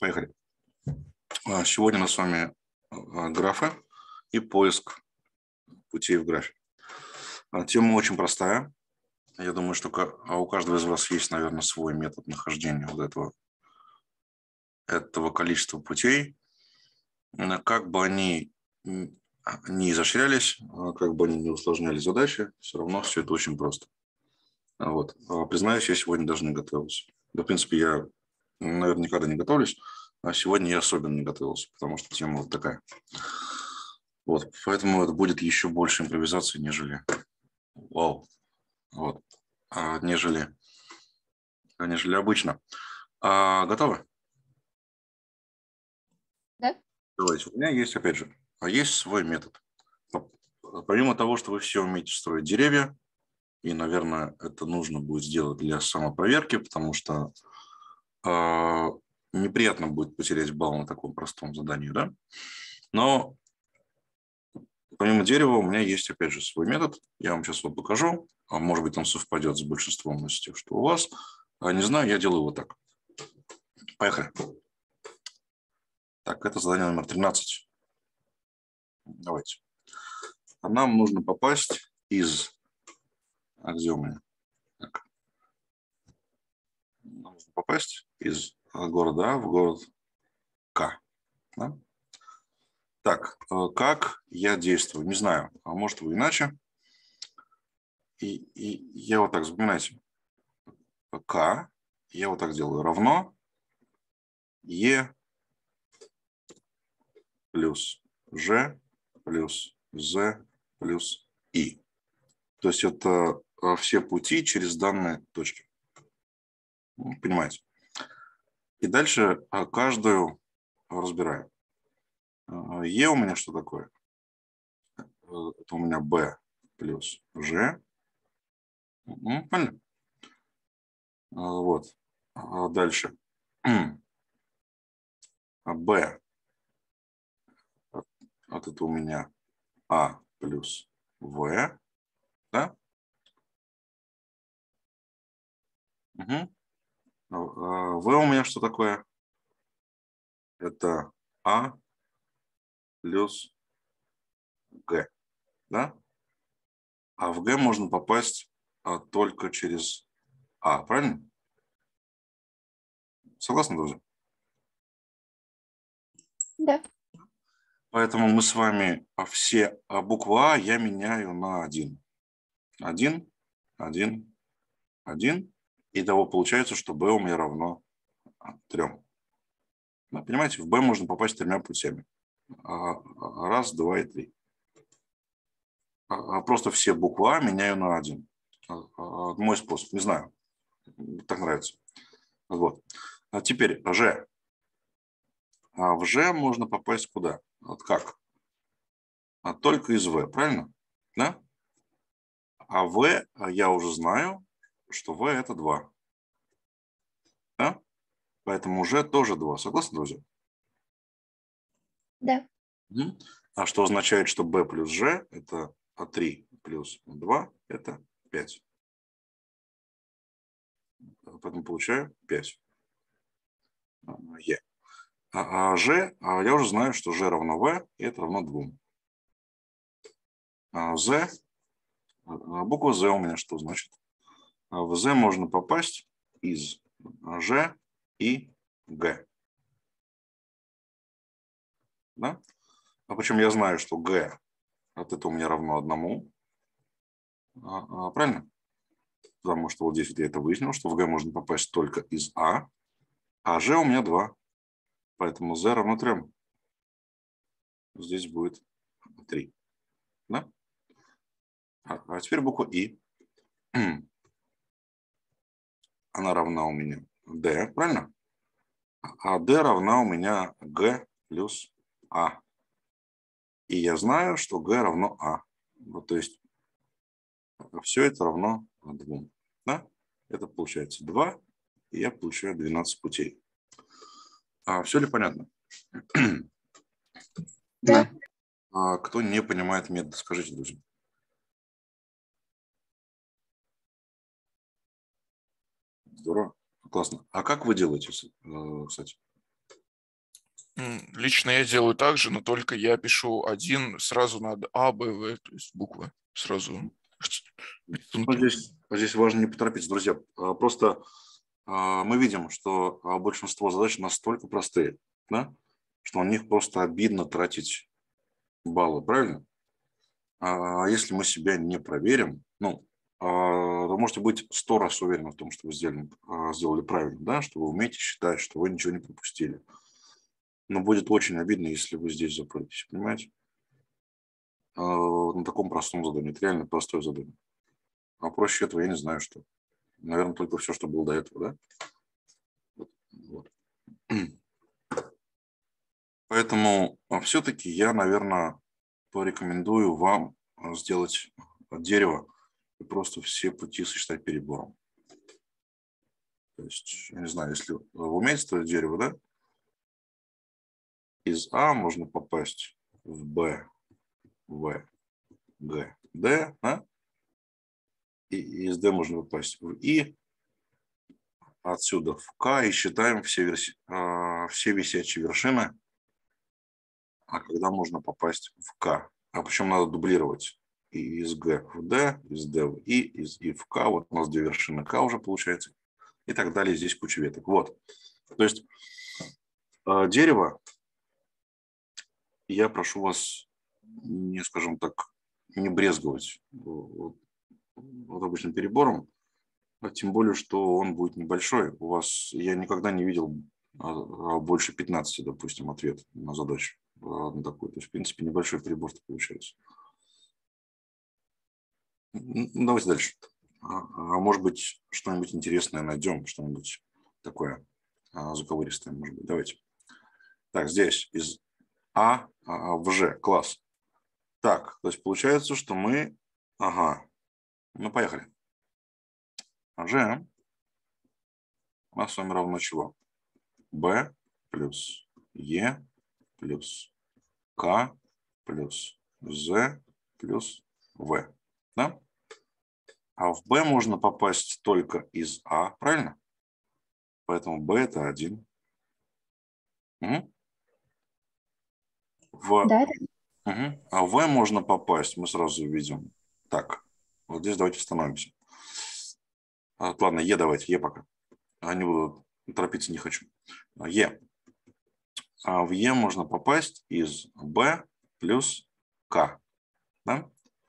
Поехали. Сегодня у нас с вами графы и поиск путей в графе. Тема очень простая. Я думаю, что у каждого из вас есть, наверное, свой метод нахождения вот этого количества путей. Как бы они не изощрялись, как бы они не усложняли задачи, все равно все это очень просто. Вот. Признаюсь, я сегодня даже не готовился. Да, в принципе, я, наверное, никогда не готовлюсь, а сегодня я особенно не готовился, потому что тема вот такая. Вот, поэтому это будет еще больше импровизации, нежели нежели обычно. Готовы? Да. Давайте. У меня есть, опять же, есть свой метод. Помимо того, что вы все умеете строить деревья, и, наверное, это нужно будет сделать для самопроверки, потому что неприятно будет потерять балл на таком простом задании, да? Но помимо дерева у меня есть, опять же, свой метод. Я вам сейчас его покажу. Может быть, он совпадет с большинством из тех, что у вас. Не знаю, я делаю вот так. Поехали. Так, это задание номер 13. Давайте. Нам нужно попасть из... где у меня? Так. Нам нужно попасть из города А в город К. Да? Так, как я действую? Не знаю, а может вы иначе. И я вот так, запоминайте. К, я вот так делаю, равно Е плюс Ж плюс З плюс И. То есть это все пути через данные точки. Понимаете? И дальше каждую разбираем. Е у меня что такое? Это у меня Б плюс Ж. Понятно? Вот. Дальше. Б. Вот это у меня А плюс В. Да? Угу. В у меня что такое? Это А плюс Г. Да? А в Г можно попасть только через А. Правильно? Согласны, друзья? Да. Поэтому мы с вами все буквы А я меняю на 1. 1, 1, 1. Итого получается, что B у меня равно 3. Понимаете, в B можно попасть 3 путями. Раз, два и три. Просто все буквы А меняю на 1. Мой способ, не знаю, так нравится. Вот. А теперь Ж. В Ж можно попасть куда? Вот как? Только из В, правильно? Да? А В я уже знаю, что В это 2. Да? Поэтому Ж тоже 2. Согласны, друзья? Да. А что означает, что B плюс G это 3 плюс 2 это 5. Поэтому получаю 5. Е. А G, я уже знаю, что G равно V, и это равно 2. Z, буква Z у меня что значит? В Z можно попасть из G и G. Да? Причем я знаю, что G от этого у меня равно 1. Правильно? Потому что вот здесь вот я это выяснил, что в G можно попасть только из А G у меня 2. Поэтому Z равно 3. Здесь будет 3. Да? А теперь буква И. Она равна у меня D, правильно? А D равна у меня G плюс А. И я знаю, что G равно А. Вот, то есть все это равно 2. Да? Это получается 2. И я получаю 12 путей. Все ли понятно? Да. Кто не понимает метод, скажите, друзья. Здорово. Классно. А как вы делаете, кстати? Лично я делаю так же, но только я пишу один, сразу надо А, Б, В, то есть буквы сразу. Ну, здесь важно не поторопиться, друзья. Просто мы видим, что большинство задач настолько простые, да, что на них просто обидно тратить баллы, правильно? А если мы себя не проверим, ну, вы можете быть 100 раз уверены в том, что вы сделали правильно, да, что вы умеете считать, что вы ничего не пропустили. Но будет очень обидно, если вы здесь запретесь, понимаете? На таком простом задании. Это реально простое задание. А проще этого я не знаю, что. Наверное, только все, что было до этого, да? Вот. Поэтому все-таки я, наверное, порекомендую вам сделать дерево и просто все пути сочетать перебором. То есть, я не знаю, если вы умеете строить дерево, да, из А можно попасть в Б, В, Г, Д, да? И из Д можно попасть в И, отсюда в К, и считаем все висячие вершины, а когда можно попасть в К. А причем надо дублировать и из Г в Д, из Д в И, из И в К. Вот у нас 2 вершины К уже получается. И так далее. Здесь куча веток. Вот. То есть дерево, я прошу вас, не, скажем так, не брезговать вот обычным перебором, а тем более, что он будет небольшой. У вас, я никогда не видел больше 15, допустим, ответ на задачу на такую. То есть, в принципе, небольшой перебор получается. Давайте дальше. Может быть, что-нибудь интересное найдем, что-нибудь такое заковыристое, может быть. Давайте. Так, здесь из А в Ж. Класс. Так, то есть получается, что мы... Ага. Ну, поехали. Ж у нас с вами равно чего? Б плюс Е плюс К плюс З плюс В. Да? А в Б можно попасть только из А, правильно? Поэтому Б это 1. Угу. Да. Угу. А в В можно попасть, мы сразу видим. Так, вот здесь давайте остановимся. Ладно, Е давайте, Е пока. Не буду торопиться, не хочу. Е. А в Е можно попасть из Б плюс К. Да?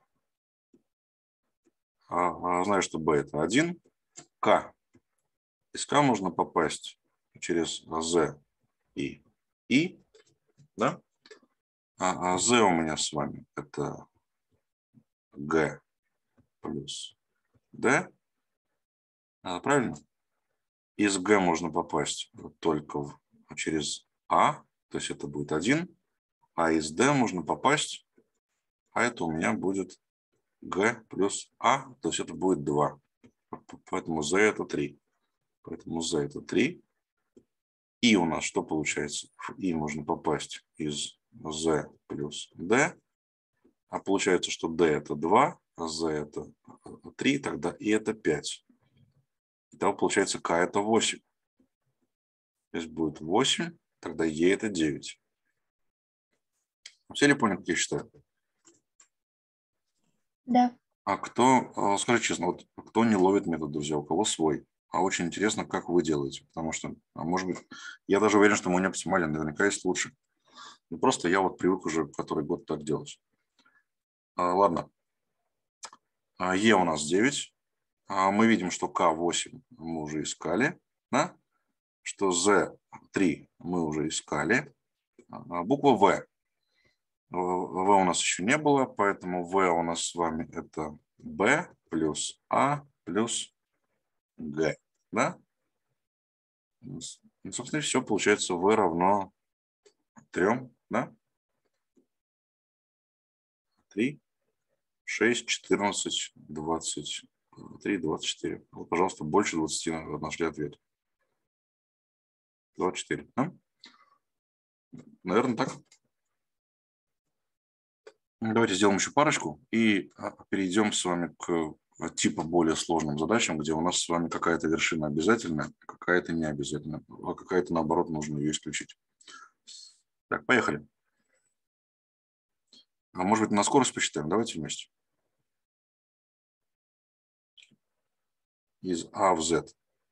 Знаю, что B это 1. К. Из К можно попасть через Z и И. Да? А Z у меня с вами это Г плюс D. Правильно? Из Г можно попасть только через А. То есть это будет 1. А из D можно попасть, а это у меня будет Г плюс А. То есть это будет 2. Поэтому Z это 3. Поэтому Z это 3. И у нас что получается? В И можно попасть из Z плюс D. А получается, что D это 2, а Z это 3, тогда И это 5. Итого получается К это 8. Здесь будет 8, тогда Е это 9. Все ли поняли, как я считаю? Да. А кто, скажи честно, вот кто не ловит метод, друзья, у кого свой? А очень интересно, как вы делаете, потому что, может быть, я даже уверен, что мой не оптимален, наверняка есть лучше. Но просто я вот привык уже который год так делать. Ладно. Е у нас 9. Мы видим, что К8 мы уже искали, да? Что З3 мы уже искали. Буква В. В у нас еще не было, поэтому В у нас с вами это Б плюс А плюс Г. Да? Ну, собственно, все получается В равно 3, да? 3, 6, 14, 23, 24. Вот, пожалуйста, больше 20 нашли ответ. 24. Да? Наверное, так. Давайте сделаем еще парочку и перейдем с вами к типа более сложным задачам, где у нас с вами какая-то вершина обязательная, какая-то не обязательная, а какая-то, наоборот, нужно ее исключить. Так, поехали. А может быть, на скорость посчитаем? Давайте вместе. Из А в Z.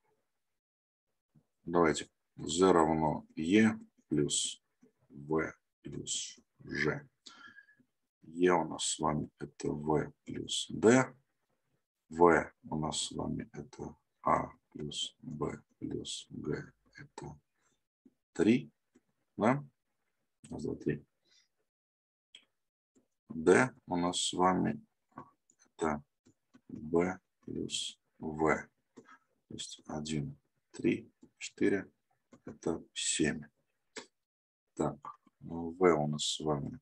Давайте. Z равно E плюс V плюс G. E у нас с вами это V плюс D. V у нас с вами это А плюс B плюс G. Это 3. Да? Раз, два, 3. D у нас с вами это B плюс V. То есть 1, 3, 4. Это 7. Так, V у нас с вами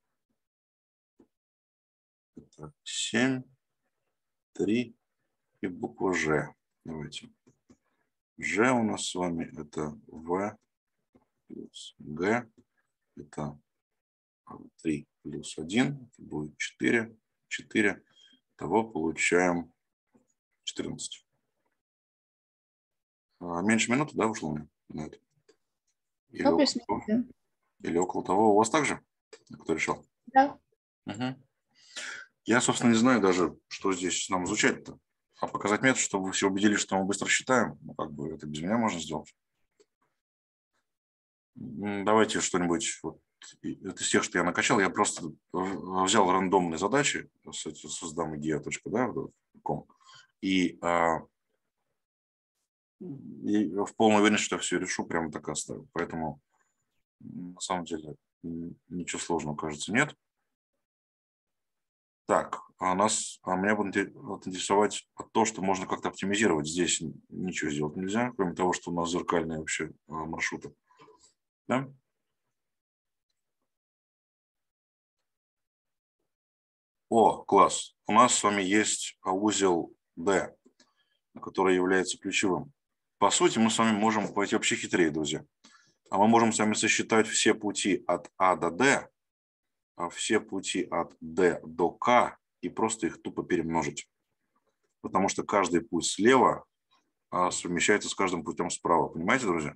это 7, 3 и буква G. Давайте. G у нас с вами это V плюс G. Это 3 плюс 1. Это будет 4. 4. Того получаем 14. Меньше минуты, да, ушло на это? Или около того. У вас также? Кто решил? Да. Угу. Я, собственно, не знаю даже, что здесь нам изучать-то. А показать метод, чтобы вы все убедились, что мы быстро считаем. Ну, как бы это без меня можно сделать. Давайте что-нибудь вот, из тех, что я накачал. Я просто взял рандомные задачи, создам idea.com, и в полной уверенности, что я все решу, прямо так и оставил. Поэтому, на самом деле, ничего сложного, кажется, нет. Так, меня будет интересовать то, что можно как-то оптимизировать. Здесь ничего сделать нельзя, кроме того, что у нас зеркальные вообще маршруты. Да? О, класс. У нас с вами есть узел D, который является ключевым. По сути, мы с вами можем пойти вообще хитрее, друзья. А мы можем с вами сосчитать все пути от А до D, все пути от D до K и просто их тупо перемножить. Потому что каждый путь слева совмещается с каждым путем справа. Понимаете, друзья?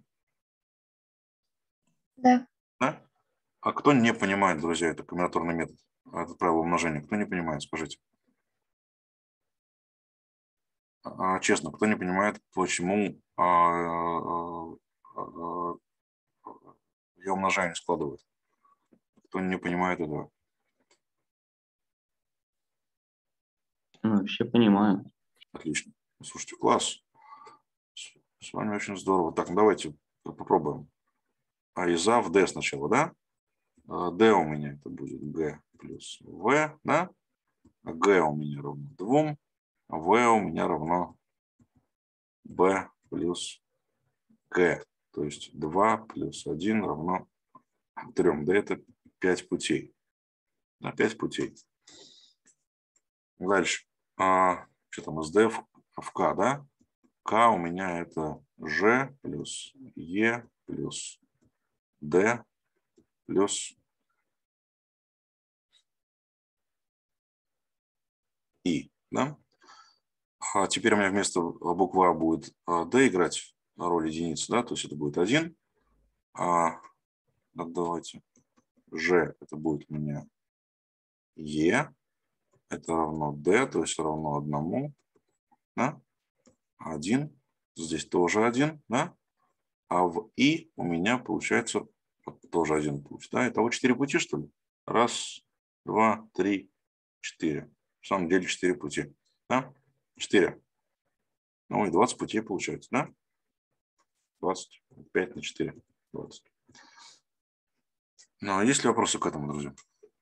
Да. Да? А кто не понимает, друзья, это комбинаторный метод, это правило умножения? Кто не понимает, скажите? Честно, кто не понимает, почему я умножаю, не складываю? Кто не понимает этого? Вообще понимаю. Отлично. Слушайте, класс. С вами очень здорово. Так, ну давайте попробуем. Из А в D сначала, да? D у меня это будет G плюс V, да? G у меня равно 2, а V у меня равно B плюс G. То есть 2 плюс 1 равно 3. Да, это 5 путей. Да, 5 путей. Дальше. Что там из D в K, да? K у меня это G плюс E плюс D плюс I. Да? А теперь у меня вместо буквы А будет D играть роль единицы, да, то есть это будет 1. Давайте. G это будет у меня E, это равно D, то есть равно 1, да? 1, здесь тоже 1, да? А в I у меня получается тоже 1 путь, да? Итого 4 пути, что ли? 1, 2, 3, 4. В самом деле 4 пути, да? 4. Ну и 20 путей получается, да? 25 на 4. 20. Ну, а есть ли вопросы к этому, друзья?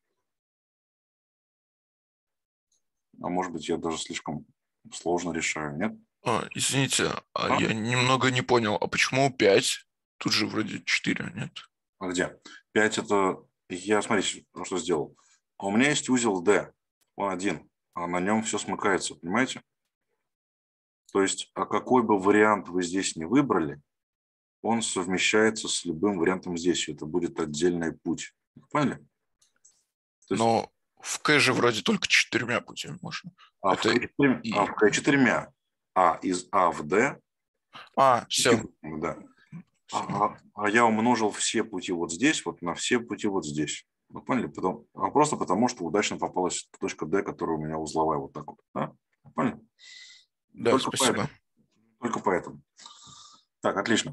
А может быть, я даже слишком сложно решаю, нет? Извините, я немного не понял, а почему 5? Тут же вроде 4, нет? А где? 5 это... Я, смотрите, что сделал. У меня есть узел D, он один, а на нем все смыкается, понимаете? То есть, а какой бы вариант вы здесь не выбрали, он совмещается с любым вариантом здесь. Это будет отдельный путь. Поняли? То есть... Но в К же вроде только 4 путями можно. В К 4. А из А в D. Все. Да. А я умножил все пути вот здесь, вот на все пути вот здесь. Вы поняли? Просто потому, что удачно попалась точка D, которая у меня узловая вот так вот. Да? Поняли? Да, Только спасибо. поэтому. Только поэтому. Так, отлично.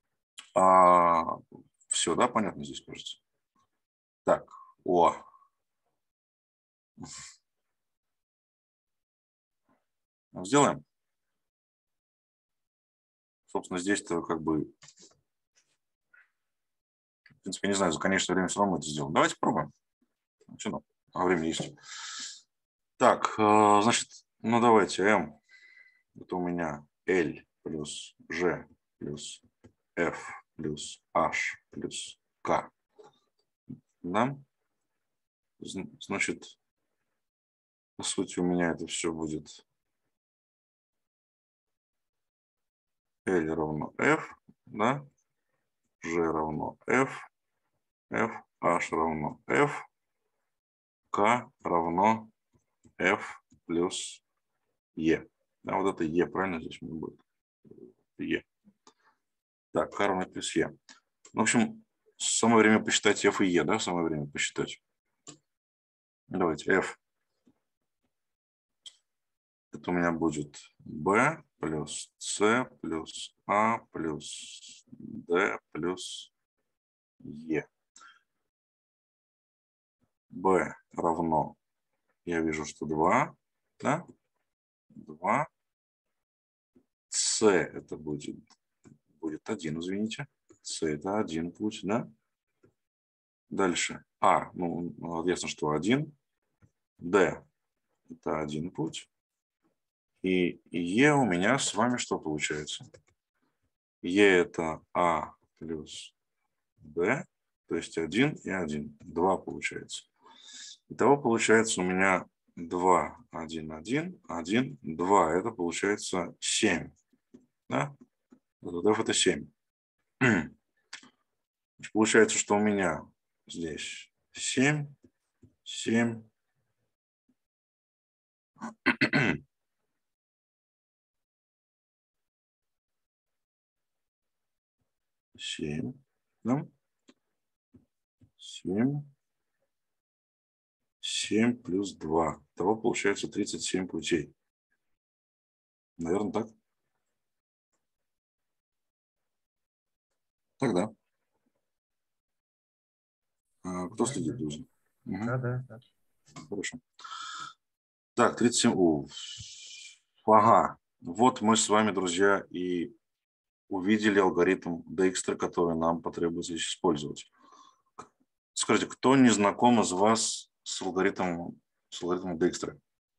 Все, да, понятно здесь, кажется. Так, сделаем. Собственно, здесь-то как бы, в принципе, не знаю, за конечное время все равно это сделаем. Давайте попробуем. Все равно, время есть. Так, значит, ну давайте M. Это у меня L плюс G плюс F плюс H плюс K. Да? Значит, по сути, у меня это все будет L равно F, да? G равно F, H равно F, K равно F плюс E. Да, вот это E, правильно здесь у меня будет? E. Так, K равно плюс E. В общем, самое время посчитать F и E, да? Самое время посчитать. Давайте F. Это у меня будет B плюс C плюс A плюс D плюс E. B равно, я вижу, что 2, да? 2. C это будет 1, извините. C это 1 путь, да? Дальше А, ну, ясно, что 1. D это 1 путь. И Е у меня с вами что получается? Е это А плюс Б, то есть 1 и 1. 2 получается. Итого получается у меня 2, 1, 1, 1, 2. Это получается 7. Да? Вот F это 7. Получается, что у меня здесь 7, 7, 7, да? 7, 7 плюс 2. Того получается 37 путей. Наверное, так. Тогда. Кто следит, друзья? Да. Хорошо. Так, 37. Ага. Вот мы с вами, друзья, и увидели алгоритм Dijkstra, который нам потребуется использовать. Скажите, кто не знаком из вас с алгоритмом Dijkstra?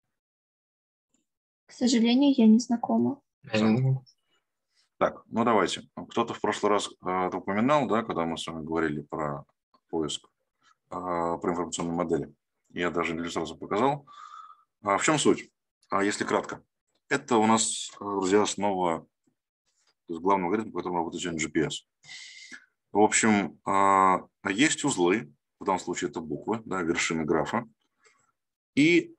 К сожалению, я не знакома. Так, ну давайте. Кто-то в прошлый раз это упоминал, да, когда мы с вами говорили про поиск, про информационные модели. Я даже иллюстрацию показал. В чем суть? Если кратко. Это у нас, друзья, основа, то есть главный алгоритм, по которому работает сегодня GPS. В общем, есть узлы, в данном случае это буквы, да, вершины графа, и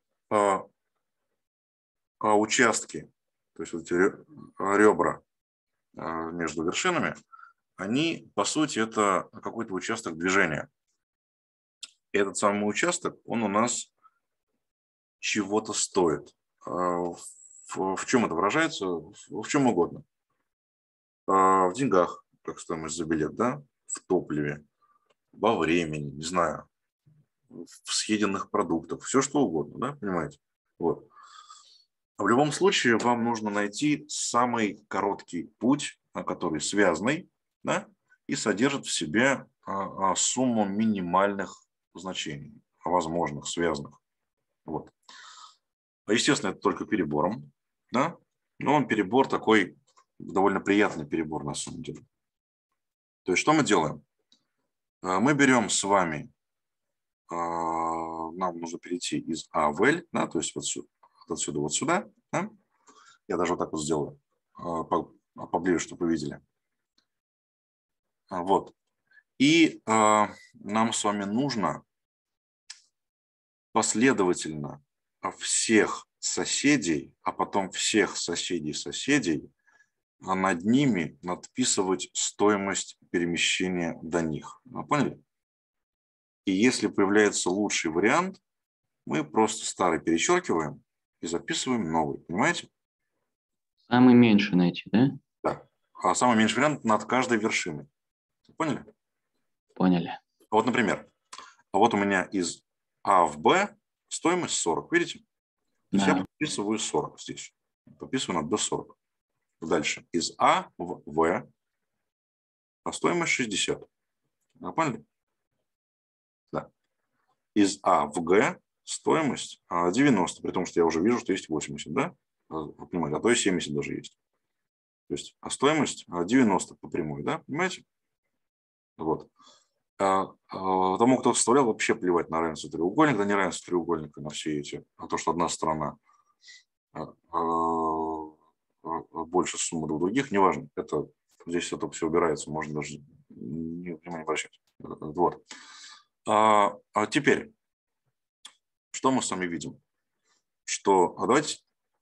участки, то есть вот эти ребра между вершинами, они, по сути, это какой-то участок движения. И этот самый участок, он у нас чего-то стоит. В чем это выражается? В чем угодно. В деньгах, как стоимость за билет, да? В топливе, во времени, не знаю, в съеденных продуктах, все что угодно, да, понимаете? Вот. В любом случае вам нужно найти самый короткий путь, который связанный, да, и содержит в себе сумму минимальных значений, возможных, связанных. Вот. Естественно, это только перебором, да, но он перебор такой, довольно приятный перебор на самом деле. То есть что мы делаем? Мы берем с вами, нам нужно перейти из А в L, да, то есть вот отсюда вот сюда, да? Я даже вот так вот сделаю, поближе, чтобы вы видели. Вот. И нам с вами нужно последовательно всех соседей, а потом всех соседей над ними надписывать стоимость перемещения до них. Поняли? И если появляется лучший вариант, мы просто старый перечеркиваем и записываем новый. Понимаете? Самый меньший найти, да? Да. А самый меньший вариант над каждой вершиной. Поняли? Поняли. Вот, например, вот у меня из А в Б стоимость 40. Видите? То есть я подписываю 40 здесь. Подписываю на B40. Дальше. Из А в В стоимость 60. Поняли? Да. Из А в Г стоимость 90, при том, что я уже вижу, что есть 80, да? Вы понимаете, а то и 70 даже есть. То есть стоимость 90 по прямой, да? Понимаете? Вот. Тому, кто составлял, вообще плевать на равенство треугольника, да не равенство треугольника, на все эти, то, что одна сторона больше суммы двух других, неважно. Это, здесь это все убирается, можно даже внимание обращать. Вот. А теперь, что мы с вами видим? Что, давайте,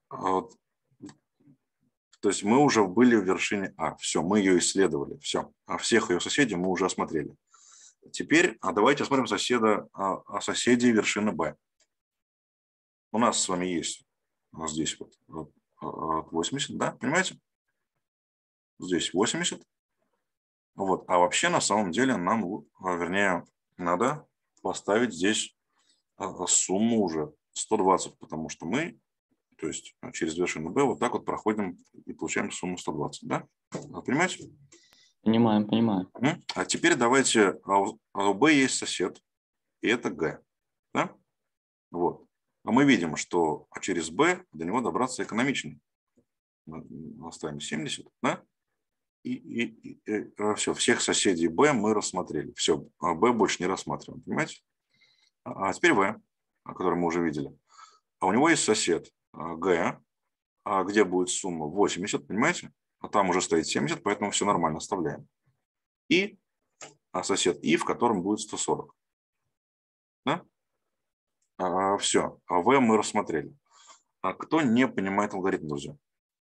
то есть мы уже были в вершине А, все, мы ее исследовали, все, а всех ее соседей мы уже осмотрели. Теперь давайте осмотрим соседей вершины Б. У нас с вами есть здесь вот 80, да, понимаете? Здесь 80. Вот. А вообще на самом деле нам, вернее, надо поставить здесь сумму уже 120, потому что мы, то есть через вершину B вот так вот проходим и получаем сумму 120, да? Понимаете? Понимаем, понимаем. А теперь давайте, у B есть сосед, и это G, да? Вот. А мы видим, что через B до него добраться экономичнее. Оставим 70, да? И все, всех соседей B мы рассмотрели. Все, B больше не рассматриваем, понимаете? А теперь V, который мы уже видели. А у него есть сосед G, где будет сумма 80, понимаете? А там уже стоит 70, поэтому все нормально, оставляем. И сосед I, в котором будет 140. Да? Все, V мы рассмотрели. А кто не понимает алгоритм, друзья?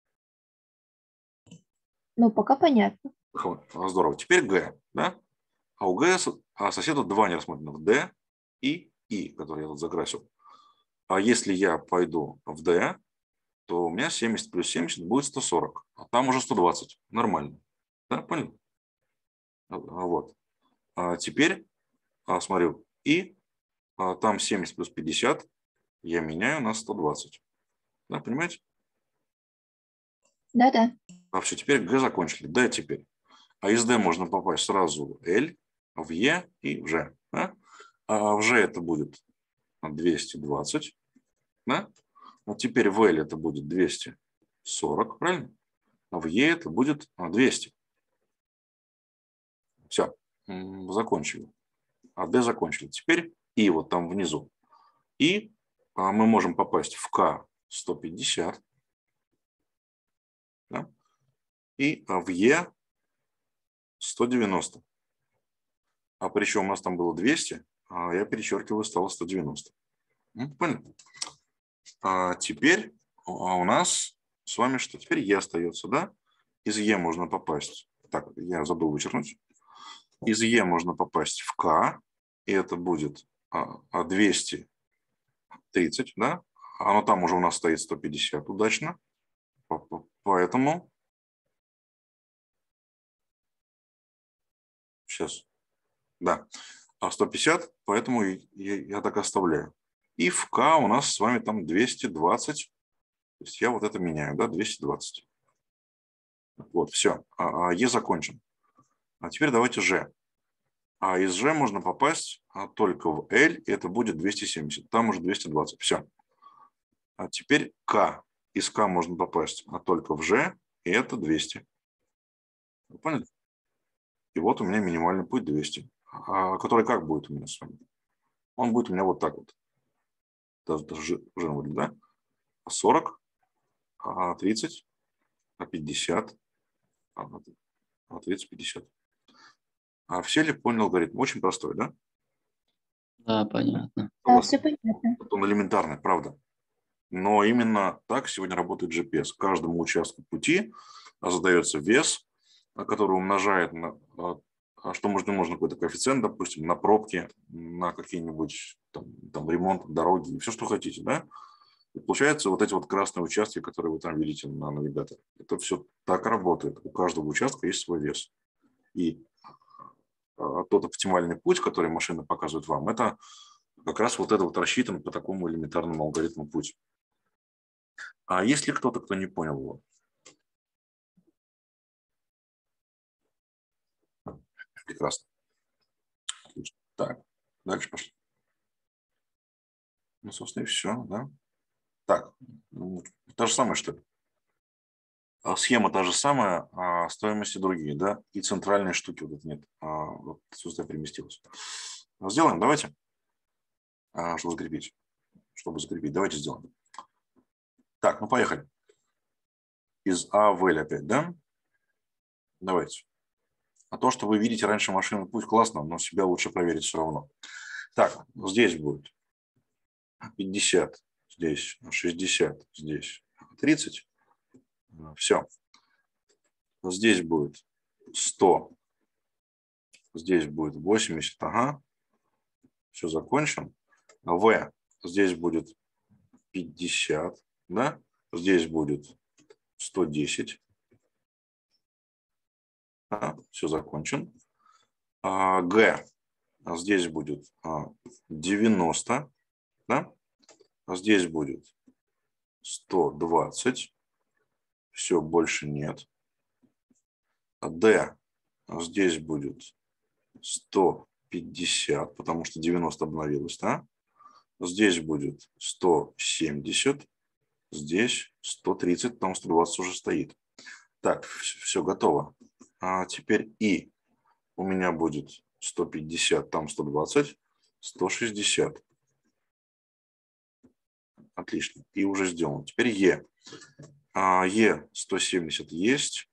Ну, пока понятно. Здорово. Теперь G, да? А у G соседа два нерассмотренных. D и I, который я тут закрасил. А если я пойду в D, то у меня 70 плюс 70 будет 140. А там уже 120. Нормально. Да, понял? Вот. Теперь, смотрю, и там 70 плюс 50 я меняю на 120. Да, понимаете? Да-да. Все, теперь G закончили. D теперь. А из D можно попасть сразу в L, в E и в G. Да? А в G это будет 220. Да? Вот теперь в L это будет 240, правильно? А в E это будет 200. Все, закончили. А D закончили. Теперь И вот там внизу. И мы можем попасть в К 150. Да? И в Е 190. А причем у нас там было 200, а я перечеркиваю, стало 190. Понятно. Теперь у нас с вами что? Теперь Е остается, да? Из Е можно попасть. Так, я забыл вычеркнуть. Из Е можно попасть в К, и это будет 230, да? Оно там уже у нас стоит 150, удачно. Поэтому сейчас, да, 150, поэтому я так оставляю. И в К у нас с вами там 220, то есть я вот это меняю, да, 220. Вот, все, Е закончен. А теперь давайте Ж. А из Ж можно попасть только в L, и это будет 270. Там уже 220. Все. А теперь К. Из К можно попасть только в Ж, и это 200. Вы поняли? И вот у меня минимальный путь 200. Который как будет у меня с вами? Он будет у меня вот так вот. Даже выглядит, да? 40, 30, 50, 30, 50. Все ли понял алгоритм? Очень простой, да? Да, понятно. Да, все понятно. Он элементарный, правда. Но именно так сегодня работает GPS. Каждому участку пути задается вес, который умножает на, что можно какой-то коэффициент, допустим, на пробки, на какие-нибудь там ремонт дороги, все, что хотите, да? И получается вот эти вот красные участки, которые вы там видите на навигаторе. Это все так работает. У каждого участка есть свой вес. И тот оптимальный путь, который машина показывает вам, это как раз вот это вот рассчитан по такому элементарному алгоритму путь. А есть ли кто-то, кто не понял его? Прекрасно. Отлично. Так, дальше пошли. Ну, собственно, и все, да? Так, то же самое, что ли? Схема та же самая, а стоимости другие, да? И центральные штуки вот это нет. Вот сюда переместилось. Сделаем, давайте. Чтобы закрепить. Давайте сделаем. Так, ну поехали. Из А в L опять, да? Давайте. А то, что вы видите раньше машину, путь классно, но себя лучше проверить все равно. Так, здесь будет 50, здесь 60, здесь 30. Все. Здесь будет 100, здесь будет 80, ага. Все, закончим. В, здесь будет 50, да? Здесь будет 110. Все, закончен. Г, здесь будет 90, да? Здесь будет 120. Все, больше нет. Д, здесь будет 150, потому что 90 обновилось, да? Здесь будет 170, здесь 130, там 120 уже стоит. Так, все готово. А теперь И у меня будет 150, там 120, 160. Отлично. И уже сделано. Теперь Е. Е 170 есть.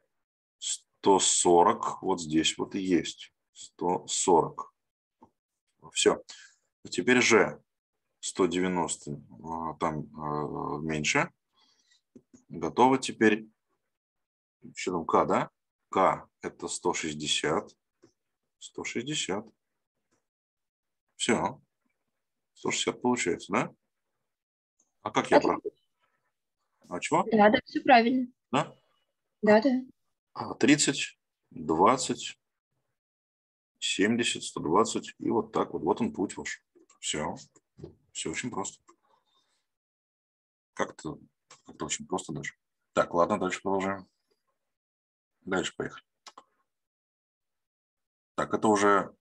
140 вот здесь вот и есть. 140. Все. Теперь Ж. 190 там меньше. Готово. Теперь еще там К, да? К это 160. 160. Все. 160 получается, да? А как я прохожу? А чего? Да, все правильно. Да? Да. 30, 20, 70, 120. И вот так вот. Вот он путь ваш. Все. Все очень просто. Как-то очень просто даже. Так, ладно, дальше продолжаем. Дальше поехали. Так, это уже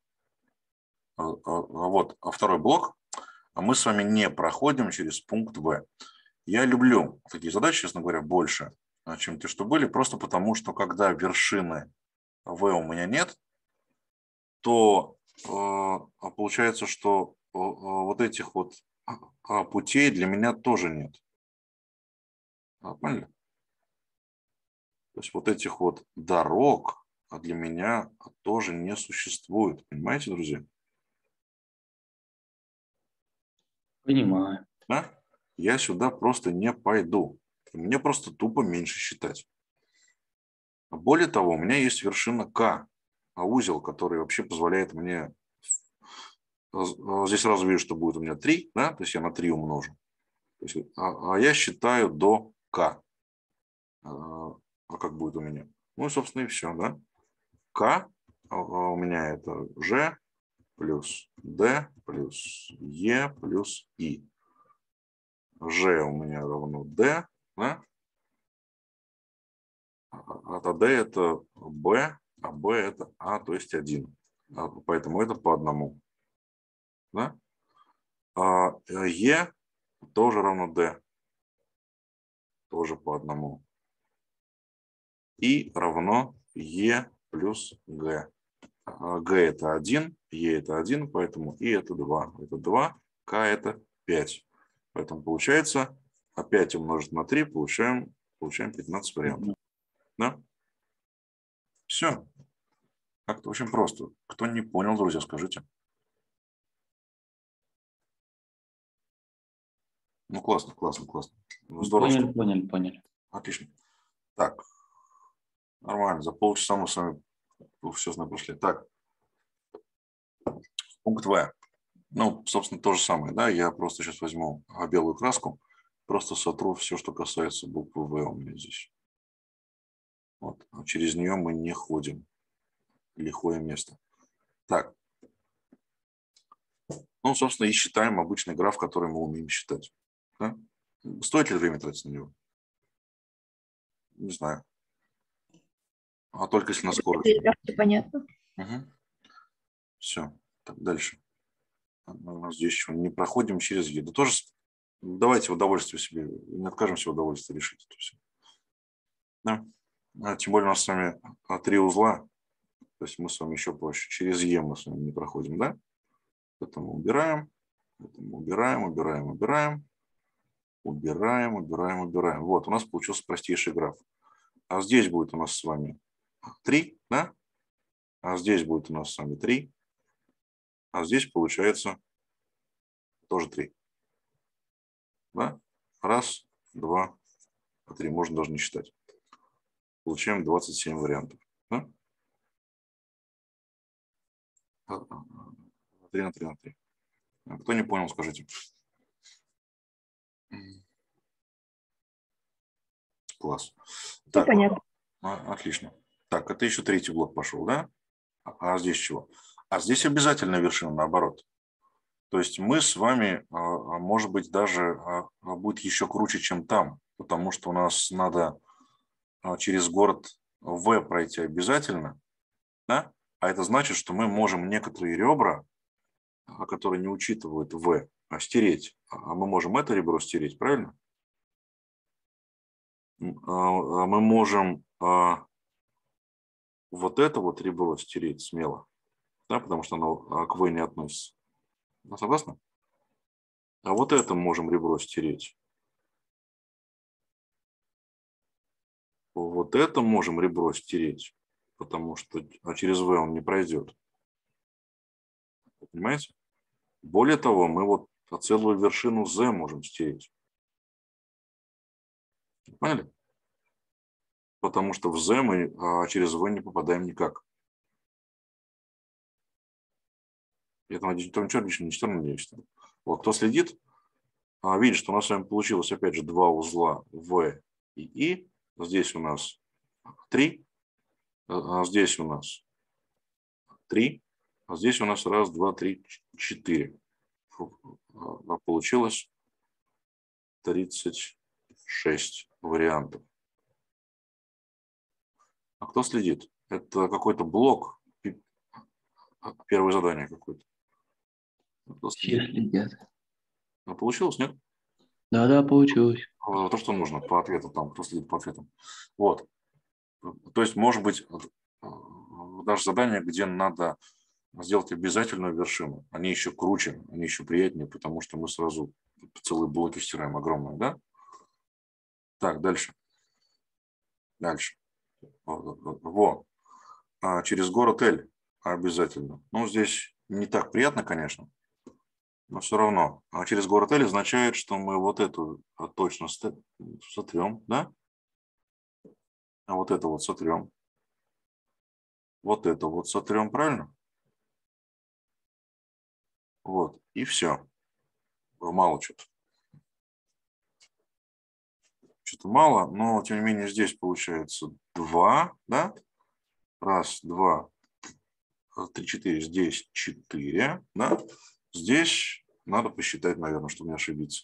вот второй блок. А мы с вами не проходим через пункт В. Я люблю такие задачи, честно говоря, больше, чем те, что были, просто потому, что когда вершины В у меня нет, то получается, что вот этих вот путей для меня тоже нет. Поняли? То есть вот этих вот дорог для меня тоже не существует. Понимаете, друзья? Понимаю. Да? Я сюда просто не пойду. Мне просто тупо меньше считать. Более того, у меня есть вершина К, узел, который вообще позволяет мне... Здесь сразу вижу, что будет у меня 3, да? То есть я на 3 умножу. То есть, я считаю до К. Как будет у меня? Ну и, собственно, и все, да? К у меня это Ж плюс Д плюс Е плюс И. Ж у меня равно Д, да? А D это B, а B это А, то есть 1. Поэтому это по одному. Да? Е тоже равно D. Тоже по одному. И равно Е плюс Г. Г это 1, Е это 1, поэтому И это 2. Это 2, К это 5. Поэтому получается, опять умножить на 3, получаем 15 вариантов. Да? Все. Как-то очень просто. Кто не понял, друзья, скажите. Ну, классно. Здорово, Поняли. Отлично. Так, Нормально, за полчаса мы с вами все прошли. Так, пункт В. Ну, собственно, то же самое, да, я просто сейчас возьму белую краску, просто сотру все, что касается буквы В у меня здесь. Вот. А через нее мы не ходим. Лихое место. Так. Ну, собственно, и считаем обычный граф, который мы умеем считать. Да? Стоит ли время тратить на него? Не знаю. А только если на скорость. Понятно. Угу. Все. Так, дальше. У нас здесь еще не проходим через Е. Да тоже давайте удовольствие себе, не откажемся в удовольствии решить это все. Да? Тем более у нас с вами 3 узла, то есть мы с вами еще проще. Через Е мы с вами не проходим, да? Поэтому убираем, убираем. Вот, у нас получился простейший граф. А здесь будет у нас с вами 3, да? А здесь будет у нас с вами 3. А здесь получается тоже 3. Да? Раз, два, 3. Можно даже не считать. Получаем 27 вариантов. Да? 3 на 3 на 3. Кто не понял, скажите. Класс. Так, понятно. отлично. Так, это еще третий блок пошел, да? А здесь чего? А здесь обязательно вершина наоборот. То есть мы с вами, может быть, даже будет еще круче, чем там, потому что у нас надо через город В пройти обязательно, да? А это значит, что мы можем некоторые ребра, которые не учитывают В, стереть. А мы можем это ребро стереть, правильно? Мы можем вот это вот ребро стереть смело, да, потому что оно к В не относится. Вы согласны? А вот это можем ребро стереть. Вот это можем ребро стереть, потому что через В он не пройдет. Понимаете? Более того, мы вот целую вершину З можем стереть. Поняли? Потому что в З мы через В не попадаем никак. Я там ничего лишнего не читал, надеюсь. Вот кто следит, видит, что у нас с вами получилось опять же 2 узла В и И. Здесь у нас 3, здесь у нас 3, а здесь у нас 1, 2, 3, 4. Получилось 36 вариантов. А кто следит? Это какой-то блок, первое задание какое-то. Все следят. Получилось, нет? Да, получилось. То, что нужно по ответу, там, кто следит по ответам. Вот. То есть, может быть, даже задание, где надо сделать обязательную вершину. Они еще круче, они еще приятнее, потому что мы сразу целые блоки стираем огромные, да? Так, дальше. Дальше. Во. Через город Л обязательно. Ну, здесь не так приятно, конечно, но все равно. А через город Л означает, что мы вот эту точно сотрем, да? А вот это вот сотрем. Вот это вот сотрем, правильно? Вот, и все. Мало что-то. Что-то мало, но тем не менее здесь получается 2, да? Раз, два, 3, 4. Здесь 4, да? Здесь надо посчитать, наверное, чтобы не ошибиться.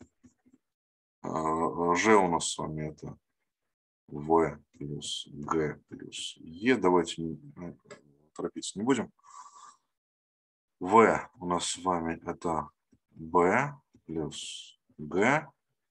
Ж у нас с вами это В плюс Г плюс Е. Давайте торопиться не будем. В у нас с вами это Б плюс Г.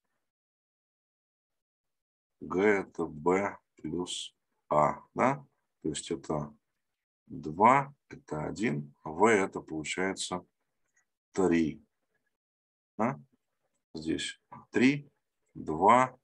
Г это Б плюс А, да? То есть это 2, это 1, В это получается 3. Да? Здесь 3, 2.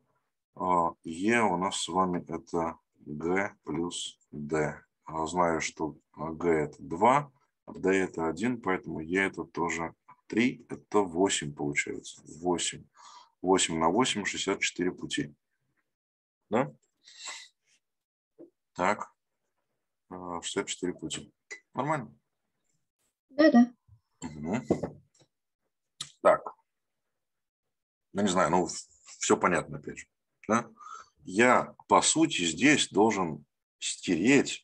Е у нас с вами это Г плюс Д. Знаю, что Г это 2, Д это 1, поэтому Е это тоже 3, это 8 получается. 8. 8 на 8, 64 пути. Да? Так, 64 пути. Нормально? Да-да. Угу. Так, я не знаю, ну, все понятно, опять же. Да? Я, по сути, здесь должен стереть,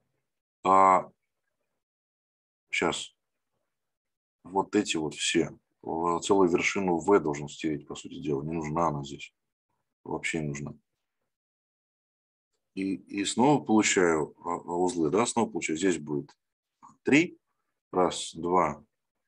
сейчас, вот эти вот все, целую вершину V должен стереть, по сути дела. Не нужна она здесь. Вообще не нужна. И снова получаю узлы, да, снова получаю, здесь будет 3, раз, 2,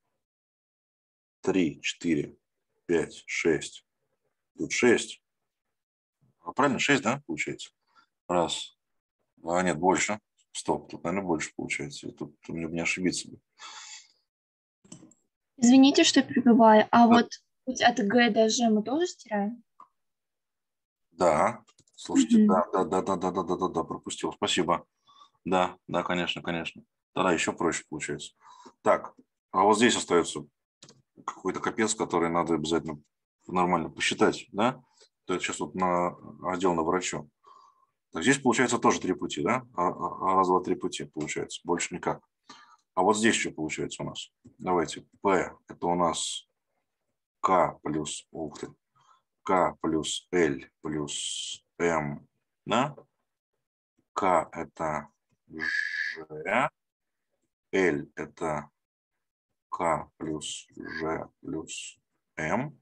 3, 4, 5, 6, тут 6, правильно, 6, да, получается? Раз, нет, больше, стоп, тут, наверное, больше получается, тут мне не ошибиться бы. Извините, что перебиваю. А Да. вот путь от Г до Ж мы тоже стираем? Да, слушайте, Мгм. да, пропустил, спасибо. Да, конечно. Тогда еще проще получается. Так, а вот здесь остается какой-то капец, который надо обязательно нормально посчитать, да? То есть сейчас вот на отдел на врачу. Так, здесь получается тоже 3 пути, да? Раз, два, 3 пути получается, больше никак. А вот здесь что получается у нас? Давайте, P это у нас K плюс, ух ты, K плюс L плюс M, да? K это G, L это K плюс G плюс M.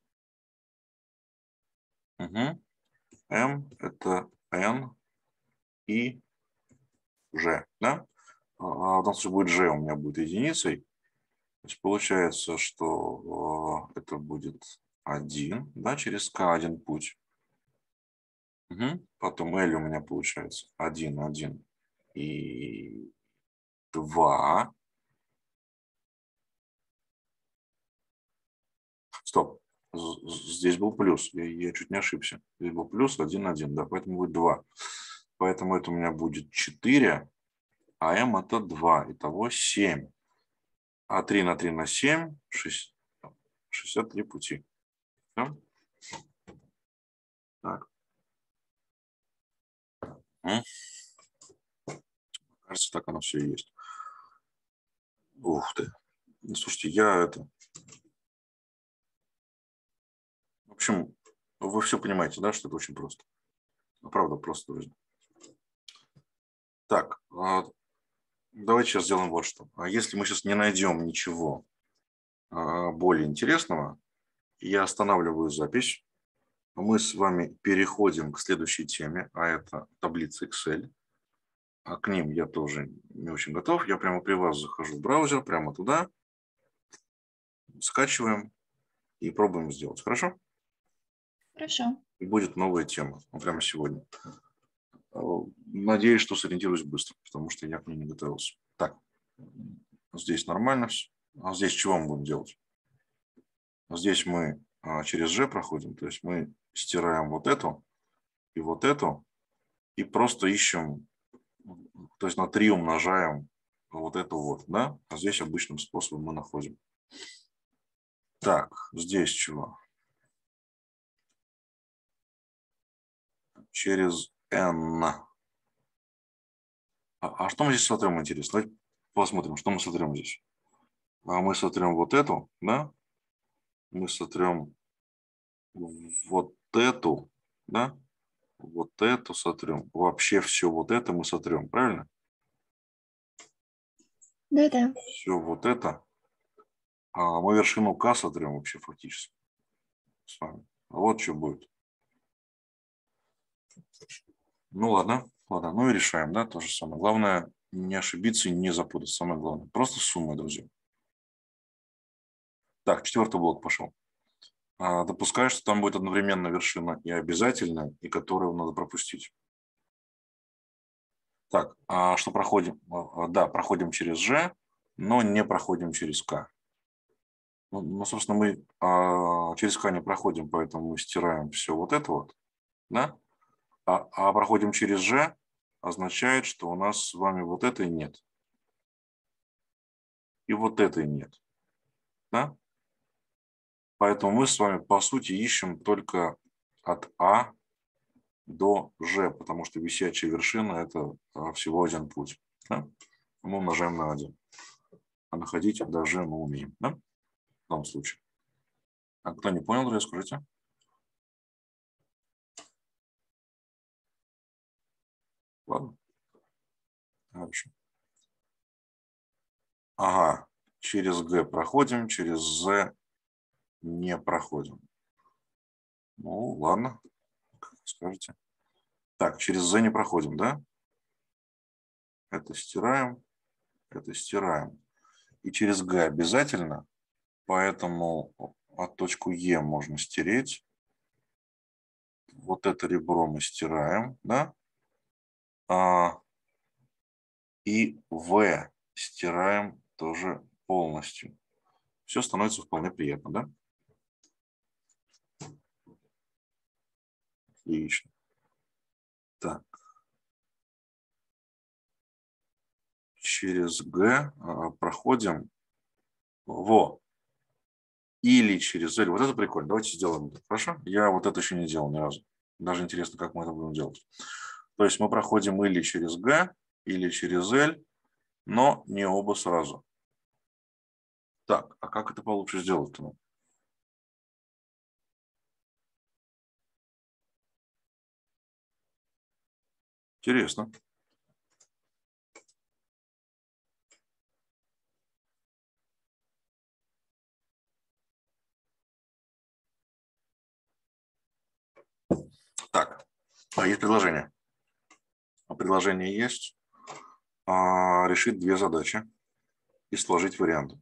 Угу. M это N и G, да? В данном случае будет G у меня будет единицей. То есть получается, что это будет 1, да, через K один путь. Угу. Потом L у меня получается 1, 1 и 2. Стоп. Здесь был плюс. Я чуть не ошибся. Здесь был плюс 1, 1, да, поэтому будет 2. Поэтому это у меня будет 4, а m это 2. Итого 7. А 3 на 3 на 7, 63 пути. Да? Так. Кажется, так оно все и есть. Ух ты. Слушайте, В общем, вы все понимаете, да, что это очень просто. Правда, просто, друзья. Так, давайте сейчас сделаем вот что. Если мы сейчас не найдем ничего более интересного, я останавливаю запись. Мы с вами переходим к следующей теме, а это таблица Excel. А к ним я тоже не очень готов. Я прямо при вас захожу в браузер, прямо туда, скачиваем и пробуем сделать. Хорошо? Хорошо. И будет новая тема, прямо сегодня. Надеюсь, что сориентируюсь быстро, потому что я к ней не готовился. Так, здесь нормально все. А здесь чего мы будем делать? Здесь мы через G проходим, то есть мы стираем вот эту, и просто ищем, то есть на 3 умножаем вот эту вот, да? А здесь обычным способом мы находим. Так, здесь чего? Через n. А что мы здесь сотрем, интересно? Давайте посмотрим, что мы сотрем здесь. Мы сотрем вот эту, да? Мы сотрем вот эту, да? Вот эту сотрем. Вообще все вот это мы сотрем, правильно? Да-да. Все вот это. Мы вершину К сотрем вообще фактически с вами. А вот что будет. Ну ладно, ну и решаем, да, то же самое. Главное не ошибиться и не запутаться, самое главное. Просто сумма, друзья. Так, 4-й блок пошел. Допускаю, что там будет одновременно вершина и обязательная, и которую надо пропустить. Так, что проходим? Да, проходим через G, но не проходим через К. Ну, собственно, мы через К не проходим, поэтому мы стираем все вот это вот, да? А проходим через G означает, что у нас с вами вот этой нет. И вот этой нет. Да? Поэтому мы с вами, по сути, ищем только от А до G, потому что висячая вершина – это всего один путь. Да? Мы умножаем на 1. А находить до G мы умеем. Да? В данном случае. А кто не понял, друзья, скажите. Ладно. Дальше. Ага. Через G проходим, через Z не проходим. Ну, ладно. Как скажете. Так, через Z не проходим, да? Это стираем, это стираем. И через G обязательно, поэтому от точку Е можно стереть. Вот это ребро мы стираем, да? И В стираем тоже полностью. Все становится вполне приятно, да? Отлично. Так. Через Г проходим Во. Или через Л. Вот это прикольно. Давайте сделаем это. Хорошо? Я вот это еще не делал ни разу. Даже интересно, как мы это будем делать. То есть мы проходим или через Г, или через Л, но не оба сразу. Так, а как это получше сделать-то? Интересно. Так, есть предложение. Предложение есть. Решить две задачи и сложить варианты.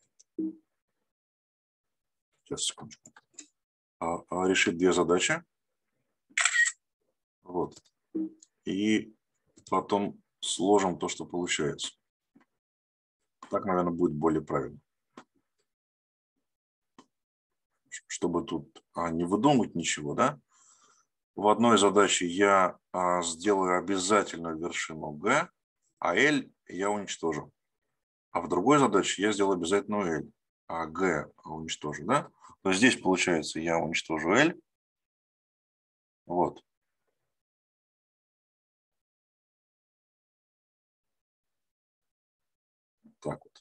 Сейчас, секундочку. Решить две задачи. Вот. И потом сложим то, что получается. Так, наверное, будет более правильно. Чтобы тут не выдумывать ничего, да? В одной задаче я сделаю обязательную вершину Г, а L я уничтожу. А в другой задаче я сделаю обязательную L, а G уничтожу, да? То есть здесь, получается, я уничтожу L. Вот. Так вот.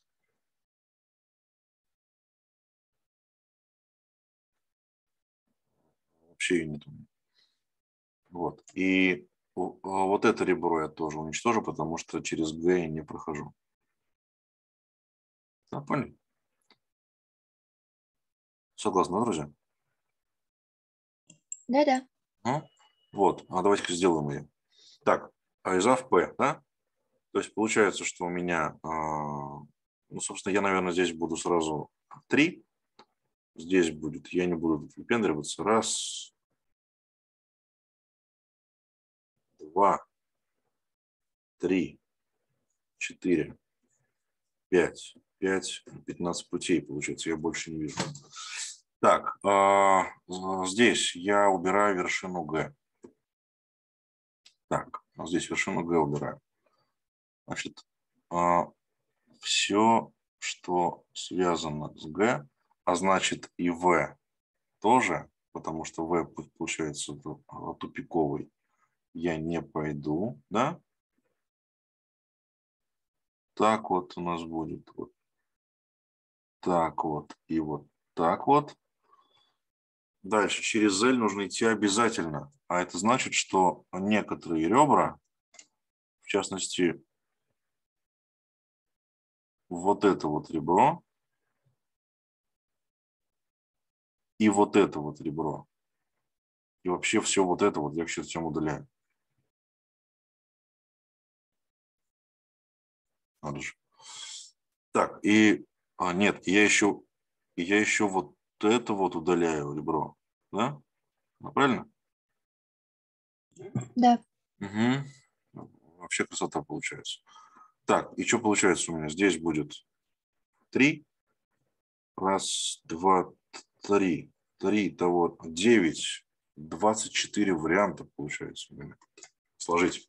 Вообще ее нету. Вот. И вот это ребро я тоже уничтожу, потому что через G я не прохожу. Да, поняли? Согласны, друзья? Да-да. Вот. Давайте-ка сделаем ее. Так, из А в П, да? То есть получается, что у меня, ну, собственно, я, наверное, здесь буду сразу 3. Здесь будет, я не буду выпендриваться. 1, 2, 3, 4, 5. 5, 15 путей, получается, я больше не вижу. Так, здесь я убираю вершину Г. Так, здесь вершину Г убираю. Значит, все, что связано с Г, а значит и В тоже, потому что В получается тупиковый, я не пойду, да? Так вот у нас будет вот так вот и вот так вот. Дальше через L нужно идти обязательно, а это значит, что некоторые ребра, в частности, вот это вот ребро и вот это вот ребро, и вообще все вот это вот я к чертям удаляю. Надо же. Так, и нет, я еще вот это вот удаляю ребро, да? Правильно? Да. Угу. Вообще красота получается. Так, и что получается у меня? Здесь будет 3. 1, 2, 3. 3, того 9. 24 варианта получается у меня. Сложить.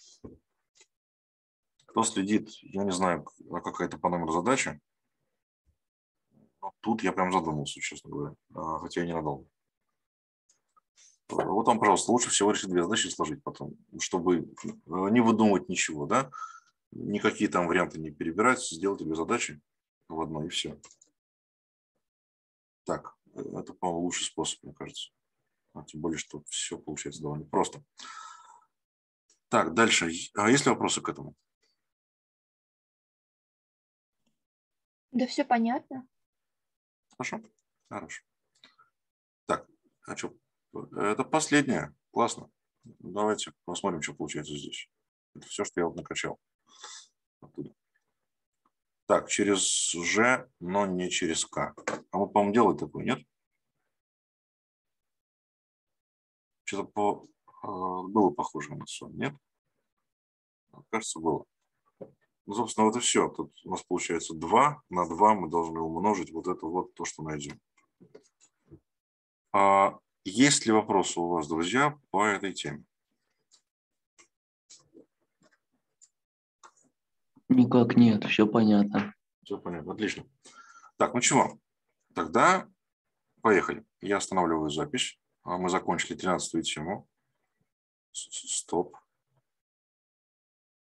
Кто следит, я не знаю, какая-то по номеру задача. Но тут я прям задумался, честно говоря. Хотя и не надолго. Вот вам, пожалуйста, лучше всего решить две задачи и сложить потом, чтобы не выдумывать ничего, да? Никакие там варианты не перебирать, сделать две задачи в одной и все. Так, это, по-моему, лучший способ, мне кажется. Тем более, что все получается довольно просто. Так, дальше. А есть ли вопросы к этому? Да все понятно. Хорошо? Хорошо. Так, а что? Это последнее. Классно. Давайте посмотрим, что получается здесь. Это все, что я вот накачал оттуда. Так, через Ж, но не через К. А мы, по-моему, делали такое, нет? Что-то было похоже на сон, нет? Кажется, было. Ну, собственно, вот и все. Тут у нас получается 2 на 2 мы должны умножить вот это вот то, что найдем. Есть ли вопросы у вас, друзья, по этой теме? Никак нет, все понятно. Все понятно, отлично. Так, ну чего? Тогда поехали. Я останавливаю запись. Мы закончили 13-ю тему. Стоп.